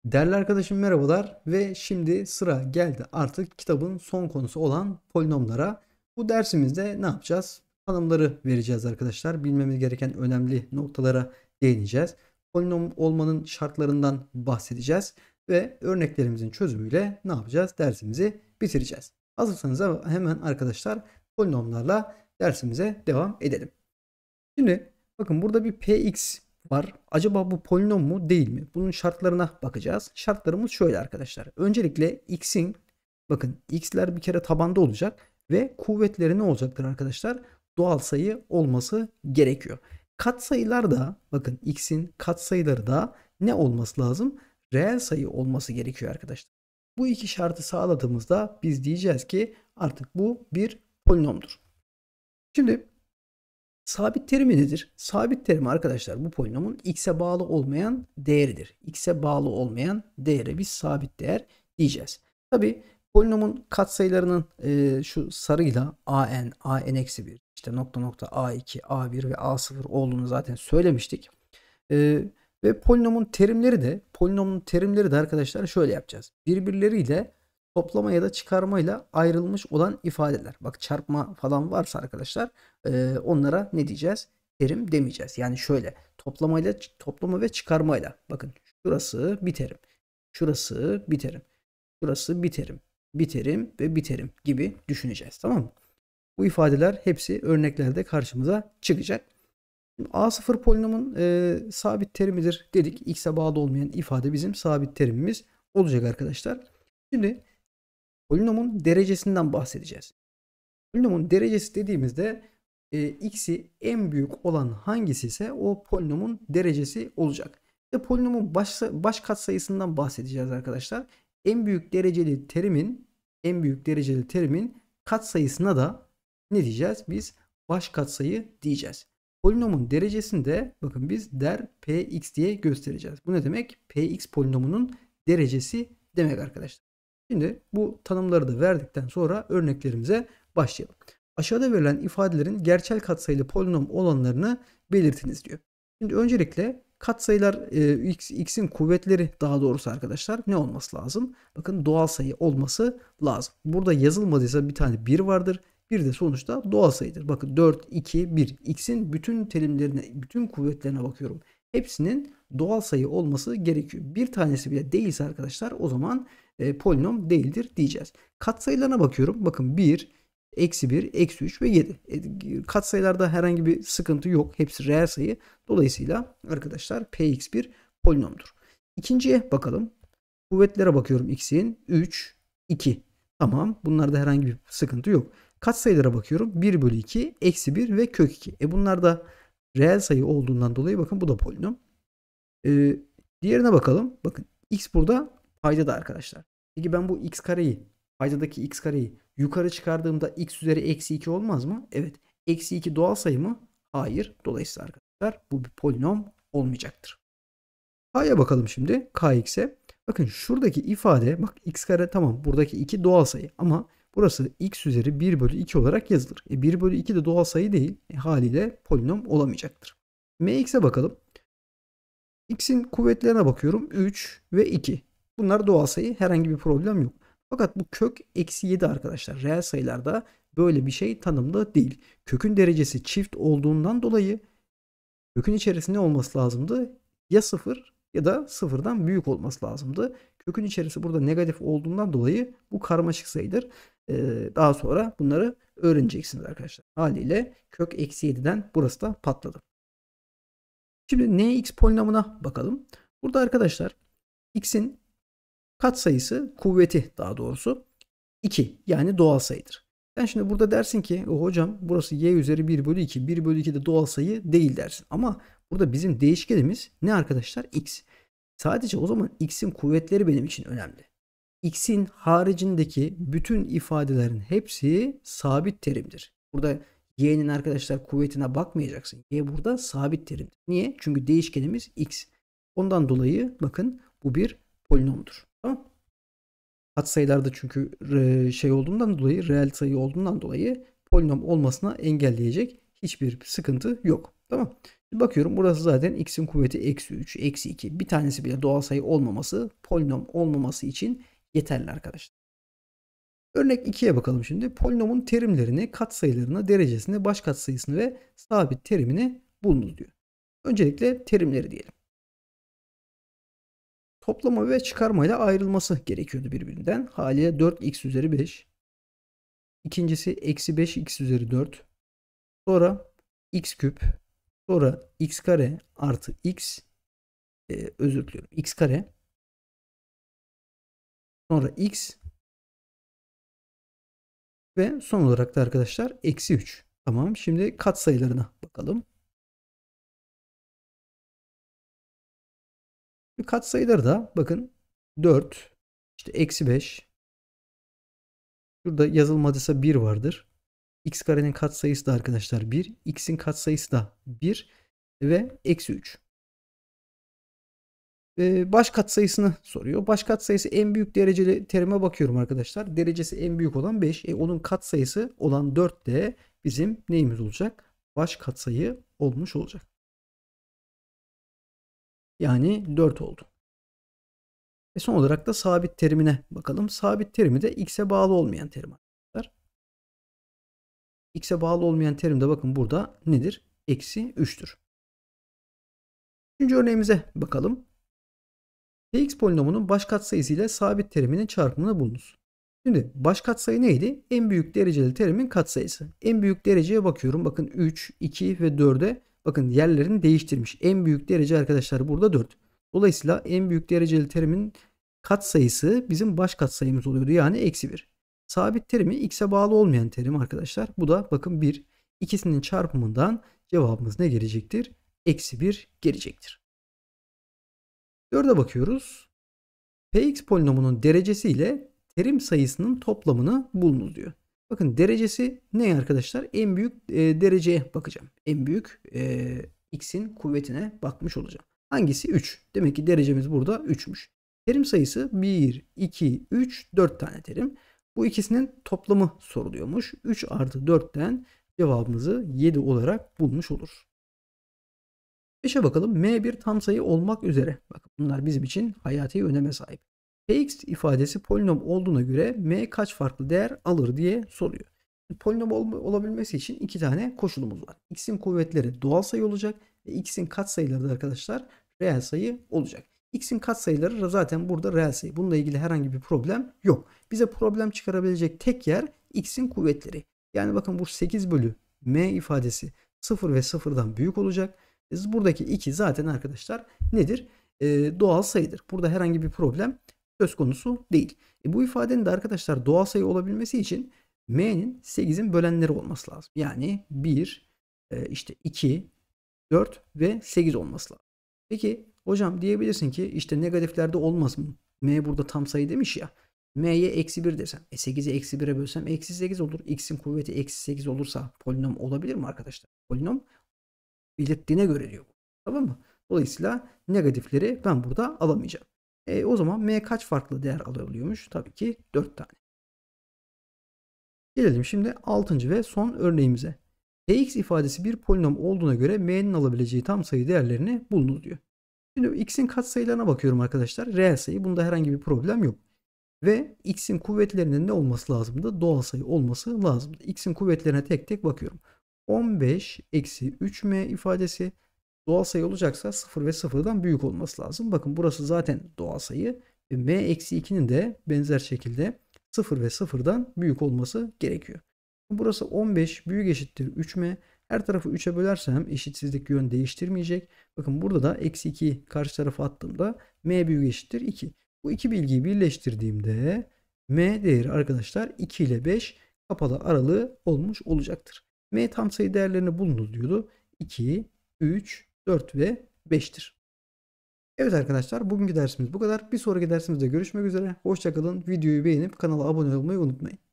Değerli arkadaşım merhabalar ve şimdi sıra geldi artık kitabın son konusu olan polinomlara. Bu dersimizde ne yapacağız? Tanımları vereceğiz arkadaşlar. Bilmemiz gereken önemli noktalara değineceğiz. Polinom olmanın şartlarından bahsedeceğiz ve örneklerimizin çözümüyle ne yapacağız? Dersimizi bitireceğiz. Hazırsanız hemen arkadaşlar polinomlarla dersimize devam edelim. Şimdi bakın burada bir px var. Acaba bu polinom mu değil mi? Bunun şartlarına bakacağız. Şartlarımız şöyle arkadaşlar. Öncelikle x'in bakın x'ler bir kere tabanda olacak ve kuvvetleri ne olacaktır arkadaşlar? Doğal sayı olması gerekiyor. Katsayılar da bakın x'in katsayıları da ne olması lazım? Reel sayı olması gerekiyor arkadaşlar. Bu iki şartı sağladığımızda biz diyeceğiz ki artık bu bir polinomdur. Şimdi sabit terimi nedir? Sabit terimi arkadaşlar bu polinomun x'e bağlı olmayan değeridir. X'e bağlı olmayan değere biz sabit değer diyeceğiz. Tabi polinomun katsayılarının şu sarıyla an(-1) işte nokta nokta a2, a1 ve a0 olduğunu zaten söylemiştik. Ve polinomun terimleri de arkadaşlar şöyle yapacağız. Birbirleriyle toplama ya da çıkarmayla ayrılmış olan ifadeler. Bak çarpma falan varsa arkadaşlar onlara ne diyeceğiz? Terim demeyeceğiz. Yani şöyle toplama ve çıkarmayla. Bakın şurası bir terim. Şurası bir terim. Şurası bir terim. Bir terim ve bir terim gibi düşüneceğiz. Tamam mı? Bu ifadeler hepsi örneklerde karşımıza çıkacak. A0 polinomun sabit terimidir dedik. X'e bağlı olmayan ifade bizim sabit terimimiz olacak arkadaşlar. Şimdi polinomun derecesinden bahsedeceğiz. Polinomun derecesi dediğimizde x'i en büyük olan hangisi ise o polinomun derecesi olacak. Polinomun baş katsayısından bahsedeceğiz arkadaşlar. En büyük dereceli terimin katsayısına da ne diyeceğiz? Biz baş katsayı diyeceğiz. Polinomun derecesini de bakın biz der px diye göstereceğiz. Bu ne demek? Px polinomunun derecesi demek arkadaşlar. Şimdi bu tanımları da verdikten sonra örneklerimize başlayalım. Aşağıda verilen ifadelerin gerçel katsayılı polinom olanlarını belirtiniz diyor. Şimdi öncelikle katsayılar x'in kuvvetleri daha doğrusu arkadaşlar ne olması lazım? Bakın doğal sayı olması lazım. Burada yazılmadıysa bir tane 1 vardır. Bir de sonuçta doğal sayıdır. Bakın 4, 2, 1. X'in bütün terimlerine, bütün kuvvetlerine bakıyorum. Hepsinin doğal sayı olması gerekiyor. Bir tanesi bile değilse arkadaşlar o zaman polinom değildir diyeceğiz. Katsayılarına bakıyorum. Bakın 1, eksi 1, eksi 3 ve 7. Katsayılarda herhangi bir sıkıntı yok. Hepsi reel sayı. Dolayısıyla arkadaşlar px bir polinomdur. İkinciye bakalım. Kuvvetlere bakıyorum x'in. 3, 2. Tamam. Bunlarda herhangi bir sıkıntı yok. Katsayılara bakıyorum. 1 bölü 2, eksi 1 ve kök 2. Bunlar da reel sayı olduğundan dolayı bakın bu da polinom. Diğerine bakalım. Bakın x burada paydada arkadaşlar. Peki ben bu paydadaki x kareyi yukarı çıkardığımda x üzeri eksi 2 olmaz mı? Evet. Eksi 2 doğal sayı mı? Hayır. Dolayısıyla arkadaşlar bu bir polinom olmayacaktır. K'ya bakalım şimdi. Kx'e. Bakın şuradaki ifade bak x kare tamam buradaki 2 doğal sayı ama burası x üzeri 1 bölü 2 olarak yazılır. 1 bölü 2 de doğal sayı değil. Haliyle polinom olamayacaktır. Mx'e bakalım. X'in kuvvetlerine bakıyorum. 3 ve 2. Bunlar doğal sayı. Herhangi bir problem yok. Fakat bu kök eksi 7 arkadaşlar. Reel sayılarda böyle bir şey tanımlı değil. Kökün derecesi çift olduğundan dolayı kökün içerisinde olması lazımdı. Ya 0 ya da 0'dan büyük olması lazımdı. Kökün içerisi burada negatif olduğundan dolayı bu karmaşık sayıdır. Daha sonra bunları öğreneceksiniz arkadaşlar. Haliyle kök eksi 7'den burası da patladı. Şimdi nx polinomuna bakalım. Burada arkadaşlar x'in katsayısı kuvveti daha doğrusu 2 yani doğal sayıdır. Sen şimdi burada dersin ki hocam burası y üzeri 1 bölü 2. 1 bölü 2 de doğal sayı değil dersin. Ama burada bizim değişkenimiz ne arkadaşlar? X. Sadece o zaman x'in kuvvetleri benim için önemli. X'in haricindeki bütün ifadelerin hepsi sabit terimdir. Burada y'nin arkadaşlar kuvvetine bakmayacaksın. Y burada sabit terimdir. Niye? Çünkü değişkenimiz x. Ondan dolayı bakın bu bir polinomdur. Tamam. Katsayılarda çünkü şey olduğundan dolayı reel sayı olduğundan dolayı polinom olmasına engelleyecek hiçbir sıkıntı yok. Tamam. Şimdi bakıyorum burası zaten x'in kuvveti eksi 3, eksi 2. Bir tanesi bile doğal sayı olmaması, polinom olmaması için yeterli arkadaşlar. Örnek 2'ye bakalım şimdi. Polinomun terimlerini, katsayılarını, derecesini, baş katsayısını ve sabit terimini bulunuz diyor. Öncelikle terimleri diyelim. Toplama ve çıkarmayla ayrılması gerekiyordu birbirinden. Haliyle 4x üzeri 5. İkincisi eksi 5x üzeri 4. Sonra x küp. Sonra x kare artı x. Özür diliyorum. X kare. Sonra x. Ve son olarak da arkadaşlar eksi 3. Tamam. Şimdi katsayılarına bakalım. Katsayıları da bakın 4. İşte eksi 5. Şurada yazılmadıysa 1 vardır. X karenin katsayısı da arkadaşlar 1. X'in katsayısı da 1. Ve eksi 3. Baş katsayısını soruyor. Baş katsayısı en büyük dereceli terime bakıyorum arkadaşlar. Derecesi en büyük olan 5. Onun katsayısı olan 4 de bizim neyimiz olacak? Baş katsayı olmuş olacak. Yani 4 oldu. Son olarak da sabit terimine bakalım. Sabit terimi de x'e bağlı olmayan terim arkadaşlar. X'e bağlı olmayan terim de bakın burada nedir? Eksi 3'tür. Üçüncü örneğimize bakalım. Px polinomunun baş katsayısı ile sabit teriminin çarpımını bulunuz. Şimdi baş katsayı neydi? En büyük dereceli terimin katsayısı. En büyük dereceye bakıyorum. Bakın 3, 2 ve 4'e bakın yerlerini değiştirmiş. En büyük derece arkadaşlar burada 4. Dolayısıyla en büyük dereceli terimin katsayısı bizim baş katsayımız oluyordu. Yani eksi 1. Sabit terimi x'e bağlı olmayan terim arkadaşlar. Bu da bakın 1. İkisinin çarpımından cevabımız ne gelecektir? Eksi 1 gelecektir. 4'e bakıyoruz. Px polinomunun derecesi ile terim sayısının toplamını bulunuz diyor. Bakın derecesi ne arkadaşlar? En büyük dereceye bakacağım. En büyük x'in kuvvetine bakmış olacağım. Hangisi? 3. Demek ki derecemiz burada 3'müş. Terim sayısı 1, 2, 3, 4 tane terim. Bu ikisinin toplamı soruluyormuş. 3 artı 4'ten cevabımızı 7 olarak bulmuş oluruz. 5'e bakalım. M bir tam sayı olmak üzere. Bakın bunlar bizim için hayati öneme sahip. Px ifadesi polinom olduğuna göre M kaç farklı değer alır diye soruyor. Polinom olabilmesi için iki tane koşulumuz var. X'in kuvvetleri doğal sayı olacak ve X'in katsayıları da arkadaşlar reel sayı olacak. X'in katsayıları zaten burada reel sayı. Bununla ilgili herhangi bir problem yok. Bize problem çıkarabilecek tek yer X'in kuvvetleri. Yani bakın bu 8 bölü M ifadesi 0 ve 0'dan büyük olacak. Buradaki 2 zaten arkadaşlar nedir? Doğal sayıdır. Burada herhangi bir problem söz konusu değil. Bu ifadenin de arkadaşlar doğal sayı olabilmesi için m'nin 8'in bölenleri olması lazım. Yani 1, işte 2, 4 ve 8 olması lazım. Peki hocam diyebilirsin ki işte negatiflerde olmaz mı? M burada tam sayı demiş ya. M'ye eksi 1 desem. 8'i eksi 1'e bölsem eksi 8 olur. X'in kuvveti eksi 8 olursa polinom olabilir mi arkadaşlar? Polinom belirttiğine göre diyor. Tamam mı? Dolayısıyla negatifleri ben burada alamayacağım. O zaman M kaç farklı değer alabiliyormuş? Tabii ki 4 tane. Gelelim şimdi 6. ve son örneğimize. Px ifadesi bir polinom olduğuna göre M'nin alabileceği tam sayı değerlerini bulunuz diyor. Şimdi x'in katsayılarına bakıyorum arkadaşlar. Reel sayı. Bunda herhangi bir problem yok. Ve x'in kuvvetlerinin ne olması lazımdı? Doğal sayı olması lazımdı. X'in kuvvetlerine tek tek bakıyorum. 15 eksi 3m ifadesi doğal sayı olacaksa 0 ve 0'dan büyük olması lazım. Bakın burası zaten doğal sayı. Ve m eksi 2'nin de benzer şekilde 0 ve 0'dan büyük olması gerekiyor. Burası 15 büyük eşittir 3m. Her tarafı 3'e bölersem eşitsizlik yön değiştirmeyecek. Bakın burada da eksi 2'yi karşı tarafa attığımda m büyük eşittir 2. Bu iki bilgiyi birleştirdiğimde m değeri arkadaşlar 2 ile 5 kapalı aralığı olmuş olacaktır. M tam sayı değerlerini bulunuz diyordu. 2, 3, 4 ve 5'tir. Evet arkadaşlar bugünkü dersimiz bu kadar. Bir sonraki dersimizde görüşmek üzere. Hoşça kalın. Videoyu beğenip kanala abone olmayı unutmayın.